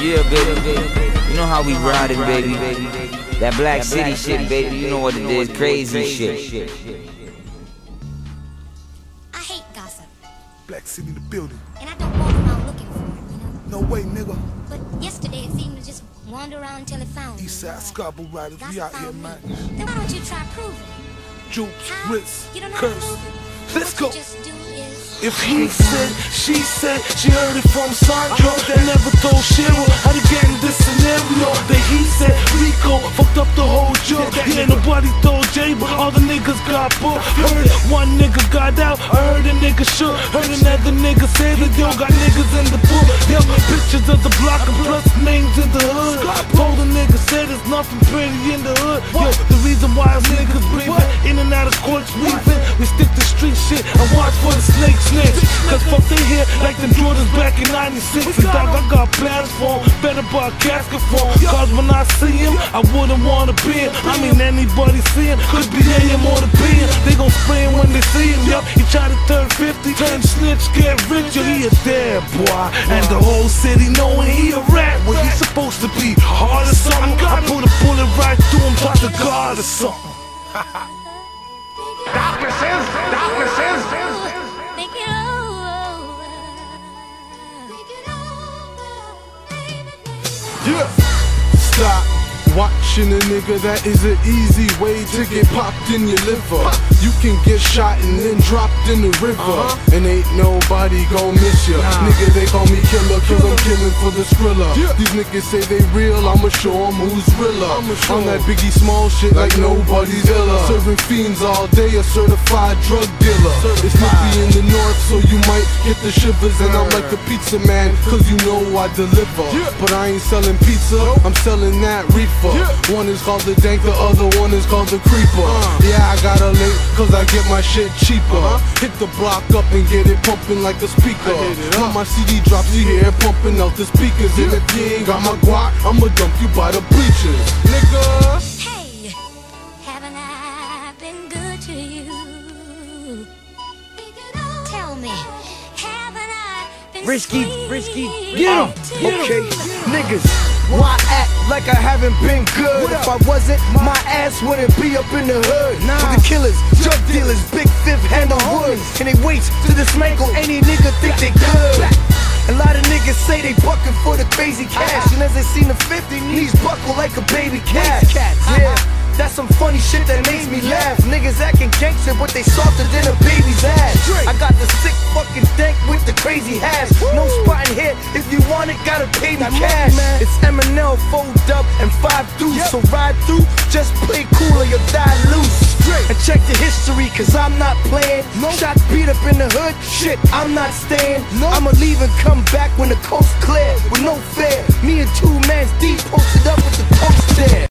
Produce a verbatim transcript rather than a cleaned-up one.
Yeah, baby. You know how we riding, baby. That Black City shit, baby. You know what it is. Crazy shit. I hate gossip. Black City, the building. And I don't walk around looking for it, you know? No way, nigga. But yesterday it seemed to just wander around until it found me. Eastside Scarborough Riders, we out here, man. Then why don't you try proving? Jukes, How? Ritz, You don't know how to Kurse. prove it. Let's What go. you just do is If he said, she said, she heard it from Sandra and never told Cheryl how to get in this scenario. That he said, Rico fucked up the whole joke. Yeah, nobody told Jay, but all the niggas got booked. Heard one nigga got out, I heard a nigga shook. Heard another nigga say that yo got niggas in the book. Yo, pictures of the block and plus names in the hood. Told a nigga said there's nothing pretty in the hood. Yo, the reason why us niggas breathing in and out of courts weaving. We stick to street shit and watch for the snakes. Cause fuck they here like them Jordans back in ninety-six. And dog, I got plans for him, better buy a casket for him. Cause when I see him, I wouldn't wanna be him. I mean anybody see him, could be A M or the B M. They gon' spray him when they see him, yup. He try to turn fifty, turn snitch, get rich, yo, he a dead boy. And the whole city knowing he a rat. Well, he supposed to be hard or something. I put a bullet right through him, try to guard or something. Darknesses, darknesses. think it over. Think it over, baby, baby. Yeah. Stop watching a nigga, that is an easy way to get popped in your liver. You can get shot and then dropped in the river, uh-huh. And ain't nobody gon' miss ya. Nah. Nigga, they call me killer, cause I'm killing for the Skrilla. Yeah. These niggas say they real, I'ma show them who's realer. On that Biggie Small shit like nobody's iller. Serving fiends all day, a certified drug dealer. Certified. It's nippy in the north, so you might get the shivers. And I'm like the pizza man, cause you know I deliver. Yeah. But I ain't selling pizza, nope. I'm selling that reefer. Yeah. One is called the dank, the other one is called the creeper. uh. Yeah, I got a link, cause I get my shit cheaper. uh-huh. Hit the block up and get it pumping like a speaker. When my C D drops, you hear it pumping out the speakers. Yeah. And if you ain't got my guac, I'ma dump you by the bleachers, nigga. Hey, haven't I been good to you? Tell me, haven't I been Risky, sweet risky, to get 'em, you? okay, niggas. Why act like I haven't been good? If I wasn't, my ass wouldn't be up in the hood. Nah. For the killers, drug dealers, big fifth handle wood, and they wait to dismantle any nigga think they good. A lot of niggas say they buckin' for the crazy cash, and as they seen the fifty, knees buckle like a baby cat. Yeah, that's some funny shit that makes me laugh. Niggas acting gangster, but they softer than a baby's ass. I got the sick fucking dank with the crazy hash. No spotting here, if you want it, gotta pay me cash. It's M and L, fold up, and five deuce. So ride through, just play cool or you'll die loose. And check the history, cause I'm not playing. Shots beat up in the hood, shit, I'm not staying. I'ma leave and come back when the coast clear, with no fear. Me and two mans deep posted up with the coast there.